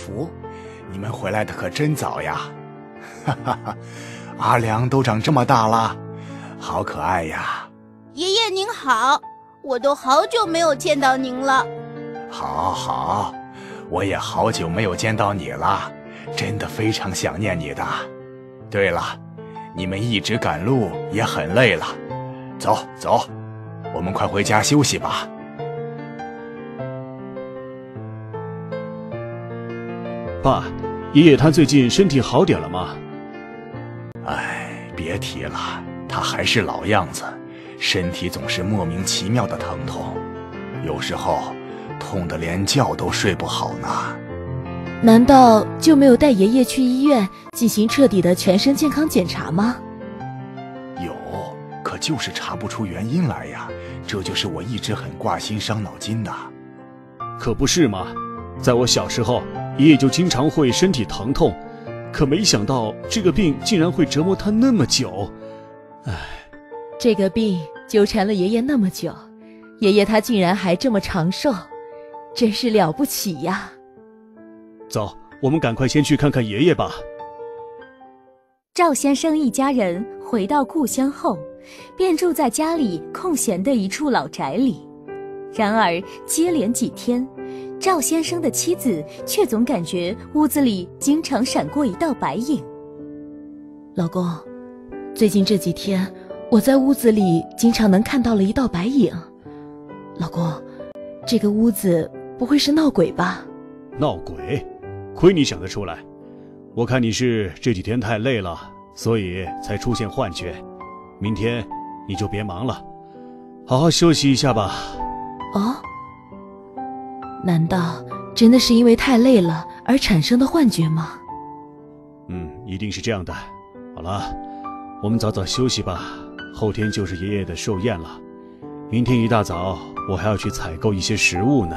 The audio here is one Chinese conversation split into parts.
福，你们回来的可真早呀！哈哈哈，阿良都长这么大了，好可爱呀！ 爷爷您好，我都好久没有见到您了。 好好，我也好久没有见到你了，真的非常想念你的。对了，你们一直赶路也很累了，走走，我们快回家休息吧。 爸，爷爷他最近身体好点了吗？ 哎，别提了，他还是老样子，身体总是莫名其妙的疼痛，有时候痛得连觉都睡不好呢。 难道就没有带爷爷去医院进行彻底的全身健康检查吗？ 有，可就是查不出原因来呀，这就是我一直很挂心伤脑筋的。 可不是嘛，在我小时候，爷爷就经常会身体疼痛，可没想到这个病竟然会折磨他那么久。唉， 这个病纠缠了爷爷那么久，爷爷他竟然还这么长寿，真是了不起呀！ 走，我们赶快先去看看爷爷吧。 赵先生一家人回到故乡后，便住在家里空闲的一处老宅里。然而接连几天，赵先生的妻子却总感觉屋子里经常闪过一道白影。 老公，最近这几天我在屋子里经常能看到了一道白影。老公，这个屋子不会是闹鬼吧？ 闹鬼？亏你想得出来。我看你是这几天太累了，所以才出现幻觉。明天你就别忙了，好好休息一下吧。 哦，难道真的是因为太累了而产生的幻觉吗？ 一定是这样的。好了，我们早早休息吧，后天就是爷爷的寿宴了。明天一大早我还要去采购一些食物呢。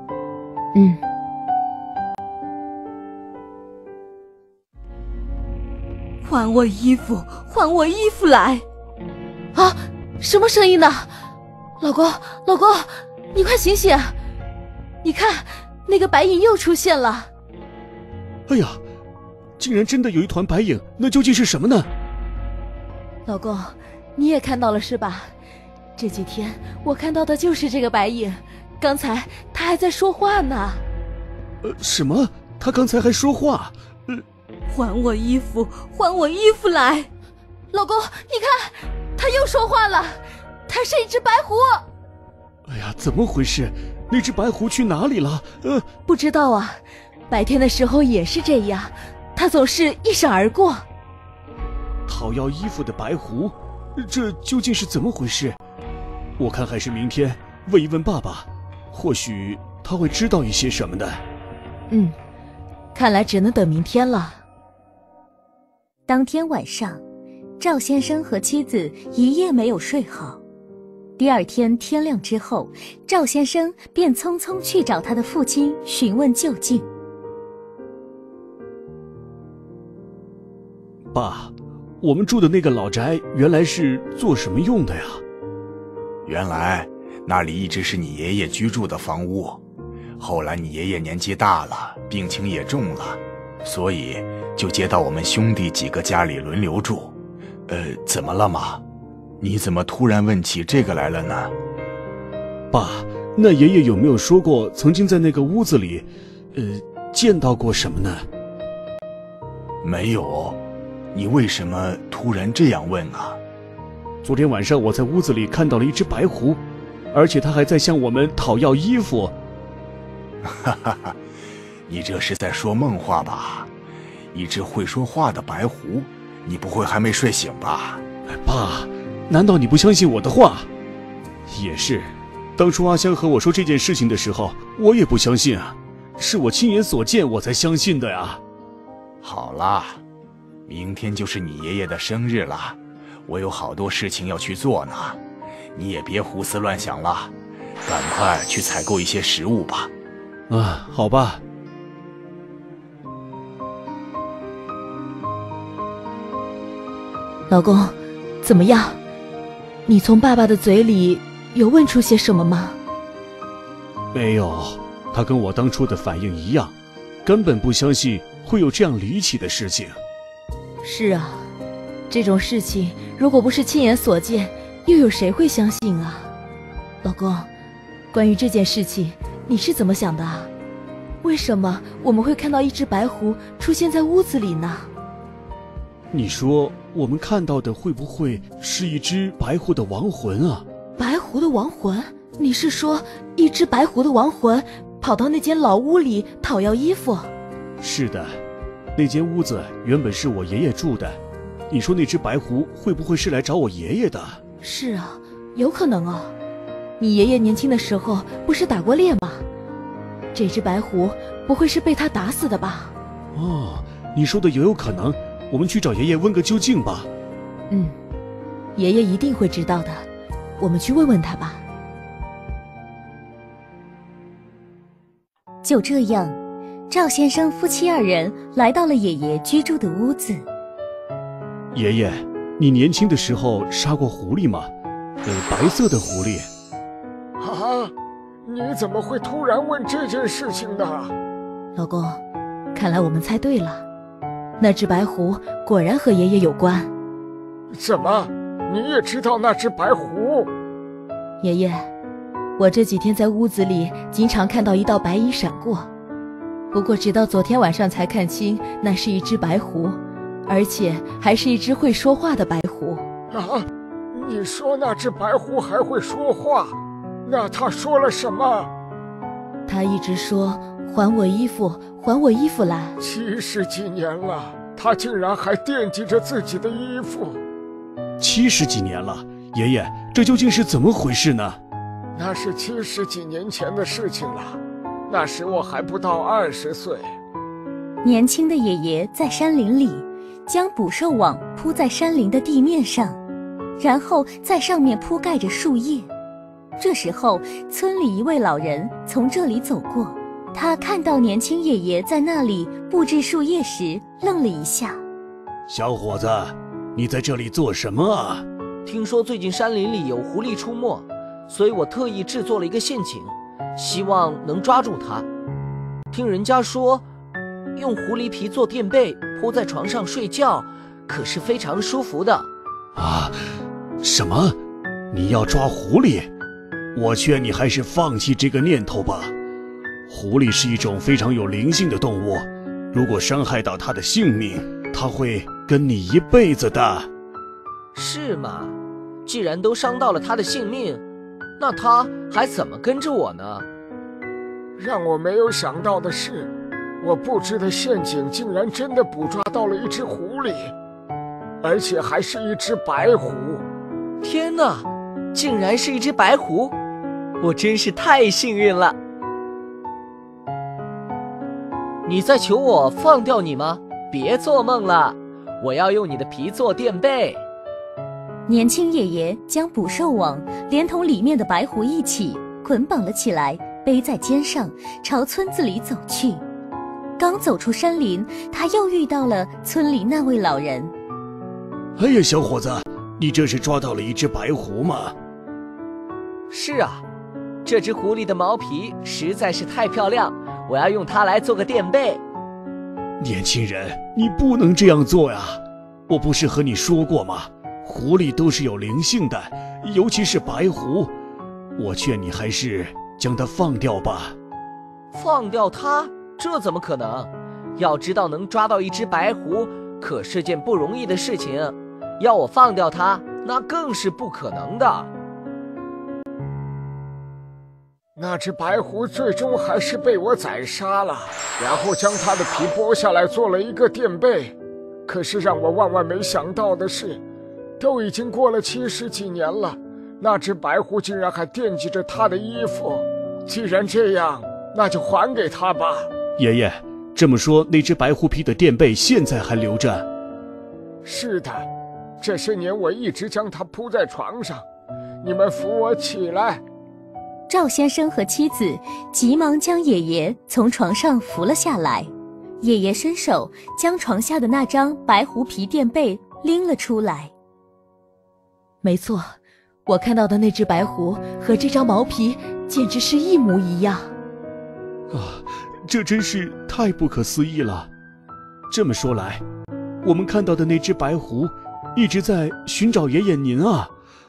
还我衣服，还我衣服来！ 啊，什么声音呢？老公，老公，你快醒醒！你看，那个白影又出现了。 哎呀，竟然真的有一团白影，那究竟是什么呢？ 老公，你也看到了是吧？这几天我看到的就是这个白影，刚才他还在说话呢。 什么？他刚才还说话？ 还我衣服，还我衣服来！ 老公，你看，他又说话了，他是一只白狐。 哎呀，怎么回事？那只白狐去哪里了？ 不知道啊，白天的时候也是这样，他总是一闪而过。 讨要衣服的白狐，这究竟是怎么回事？我看还是明天问一问爸爸，或许他会知道一些什么的。 看来只能等明天了。 当天晚上，赵先生和妻子一夜没有睡好。第二天天亮之后，赵先生便匆匆去找他的父亲询问究竟。 爸，我们住的那个老宅原来是做什么用的呀？ 原来那里一直是你爷爷居住的房屋，后来你爷爷年纪大了，病情也重了，所以就接到我们兄弟几个家里轮流住。怎么了吗？你怎么突然问起这个来了呢？ 爸，那爷爷有没有说过曾经在那个屋子里见到过什么呢？ 没有。你为什么突然这样问啊？ 昨天晚上我在屋子里看到了一只白狐，而且它还在向我们讨要衣服。 哈哈哈，你这是在说梦话吧？一只会说话的白狐，你不会还没睡醒吧？ 爸，难道你不相信我的话？也是，当初阿香和我说这件事情的时候，我也不相信啊，是我亲眼所见我才相信的呀。 好啦，明天就是你爷爷的生日了，我有好多事情要去做呢，你也别胡思乱想了，赶快去采购一些食物吧。 好吧。 老公，怎么样？你从爸爸的嘴里有问出些什么吗？ 没有，他跟我当初的反应一样， 根本不相信会有这样离奇的事情。 是啊，这种事情如果不是亲眼所见，又有谁会相信啊？老公，关于这件事情，你是怎么想的啊？为什么我们会看到一只白狐出现在屋子里呢？ 你说我们看到的会不会是一只白狐的亡魂啊？ 白狐的亡魂？你是说一只白狐的亡魂跑到那间老屋里讨要衣服？ 是的，那间屋子原本是我爷爷住的。你说那只白狐会不会是来找我爷爷的？ 是啊，有可能哦。你爷爷年轻的时候不是打过猎吗？这只白狐不会是被他打死的吧？ 哦，你说的也有可能，我们去找爷爷问个究竟吧。 爷爷一定会知道的，我们去问问他吧。 就这样，赵先生夫妻二人来到了爷爷居住的屋子。 爷爷，你年轻的时候杀过狐狸吗？白色的狐狸。 啊，你怎么会突然问这件事情呢？ 老公，看来我们猜对了，那只白狐果然和爷爷有关。 怎么，你也知道那只白狐？ 爷爷，我这几天在屋子里经常看到一道白影闪过，不过直到昨天晚上才看清那是一只白狐，而且还是一只会说话的白狐。 啊，你说那只白狐还会说话？那他说了什么？ 他一直说还我衣服，还我衣服来。 70几年了，他竟然还惦记着自己的衣服。 70几年了，爷爷，这究竟是怎么回事呢？ 那是70几年前的事情了，那时我还不到20岁。 年轻的爷爷在山林里将捕兽网铺在山林的地面上，然后在上面铺盖着树叶。这时候，村里一位老人从这里走过，他看到年轻爷爷在那里布置树叶时，愣了一下。 小伙子，你在这里做什么啊？ 听说最近山林里有狐狸出没，所以我特意制作了一个陷阱，希望能抓住它。听人家说，用狐狸皮做垫被铺在床上睡觉，可是非常舒服的。 啊，什么？你要抓狐狸？我劝你还是放弃这个念头吧。狐狸是一种非常有灵性的动物，如果伤害到它的性命，它会跟你一辈子的。 是吗？既然都伤到了它的性命，那它还怎么跟着我呢？ 让我没有想到的是，我布置的陷阱竟然真的捕捉到了一只狐狸，而且还是一只白狐。 天哪，竟然是一只白狐！我真是太幸运了。你在求我放掉你吗？别做梦了，我要用你的皮做垫被。 年轻爷爷将捕兽网连同里面的白狐一起捆绑了起来，背在肩上，朝村子里走去。刚走出山林，他又遇到了村里那位老人。 哎呀，小伙子，你这是抓到了一只白狐吗？ 是啊，这只狐狸的毛皮实在是太漂亮，我要用它来做个垫被。 年轻人，你不能这样做呀！我不是和你说过吗？狐狸都是有灵性的，尤其是白狐。我劝你还是将它放掉吧。 放掉它？这怎么可能？要知道能抓到一只白狐可是件不容易的事情，要我放掉它，那更是不可能的。 那只白狐最终还是被我宰杀了，然后将它的皮剥下来做了一个垫被。可是让我万万没想到的是，都已经过了70几年了，那只白狐竟然还惦记着它的衣服。既然这样，那就还给它吧。 爷爷，这么说那只白狐皮的垫被现在还留着？ 是的，这些年我一直将它铺在床上。你们扶我起来。 赵先生和妻子急忙将爷爷从床上扶了下来。爷爷伸手将床下的那张白狐皮垫被拎了出来。 没错，我看到的那只白狐和这张毛皮简直是一模一样。 啊， 这真是太不可思议了。这么说来，我们看到的那只白狐一直在寻找爷爷您啊。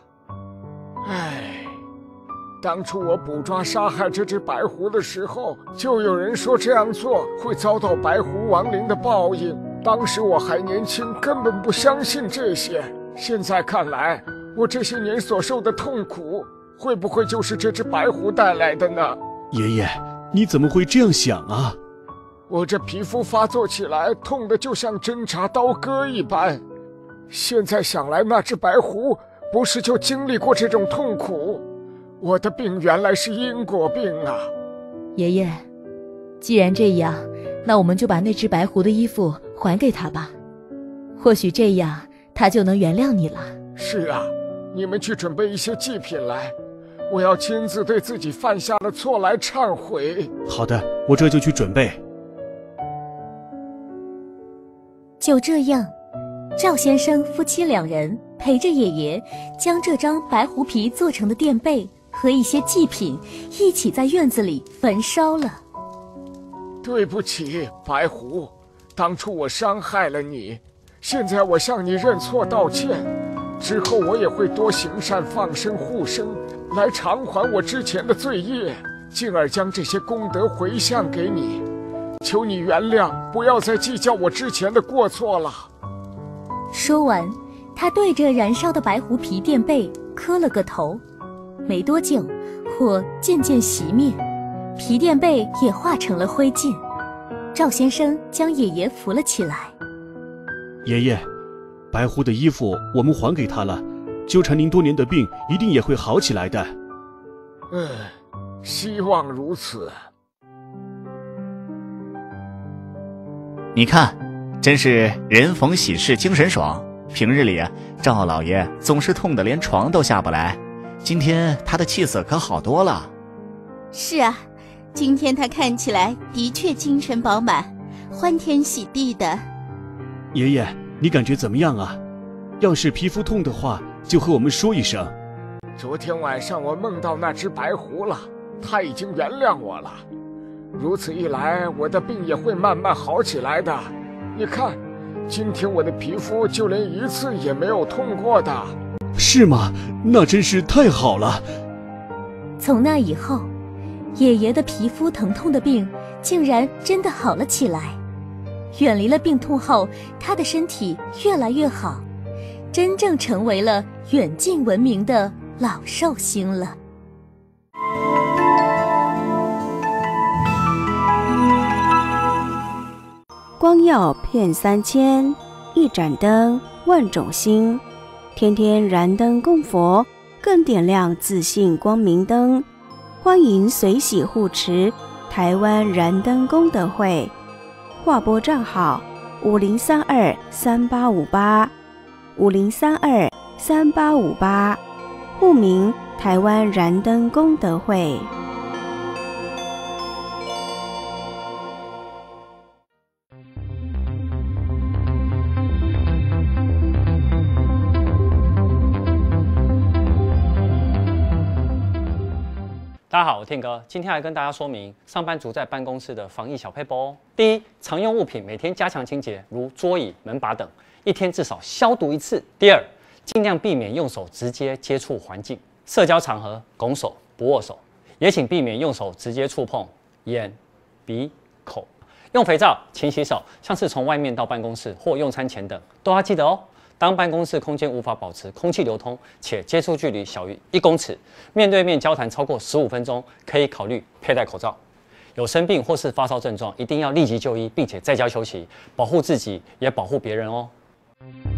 唉，当初我捕抓杀害这只白狐的时候，就有人说这样做会遭到白狐亡灵的报应。当时我还年轻，根本不相信这些。现在看来，我这些年所受的痛苦，会不会就是这只白狐带来的呢？ 爷爷，你怎么会这样想啊？ 我这皮肤发作起来，痛得就像针插刀割一般。现在想来，那只白狐不是就经历过这种痛苦？我的病原来是因果病啊！ 爷爷，既然这样，那我们就把那只白狐的衣服还给他吧，或许这样他就能原谅你了。 是啊，你们去准备一些祭品来，我要亲自对自己犯下的错来忏悔。 好的，我这就去准备。 就这样，赵先生夫妻2人陪着爷爷，将这张白狐皮做成的垫被和一些祭品一起在院子里焚烧了。 对不起，白狐，当初我伤害了你，现在我向你认错道歉。之后我也会多行善，放生护生，来偿还我之前的罪业，进而将这些功德回向给你。求你原谅，不要再计较我之前的过错了。 说完，他对着燃烧的白狐皮垫被磕了个头。没多久，火渐渐熄灭，皮垫被也化成了灰烬。赵先生将爷爷扶了起来。 爷爷，白狐的衣服我们还给他了，纠缠您多年的病一定也会好起来的。 希望如此。 你看，真是人逢喜事精神爽。平日里赵老爷总是痛得连床都下不来，今天他的气色可好多了。 是啊，今天他看起来的确精神饱满，欢天喜地的。 爷爷，你感觉怎么样啊？要是皮肤痛的话，就和我们说一声。 昨天晚上我梦到那只白狐了，它已经原谅我了。如此一来，我的病也会慢慢好起来的。你看，今天我的皮肤就连一次也没有痛过的。 是吗？那真是太好了。 从那以后，爷爷的皮肤疼痛的病竟然真的好了起来。远离了病痛后，他的身体越来越好，真正成为了远近闻名的老寿星了。 光耀遍3000，一盏灯万种星。天天燃灯供佛，更点亮自信光明灯。欢迎随喜护持台湾燃灯功德会，划拨账号50323850323858，户名台湾燃灯功德会。 大家好，我天哥，今天来跟大家说明上班族在办公室的防疫小撇步哦。第一，常用物品每天加强清洁，如桌椅、门把等，一天至少消毒1次。第二，尽量避免用手直接接触环境，社交场合拱手不握手，也请避免用手直接触碰眼、鼻、口。用肥皂勤洗手，像是从外面到办公室或用餐前等，都要记得哦。当办公室空间无法保持空气流通，且接触距离小于1公尺，面对面交谈超过15分钟，可以考虑佩戴口罩。有生病或是发烧症状，一定要立即就医，并且在家休息，保护自己也保护别人哦。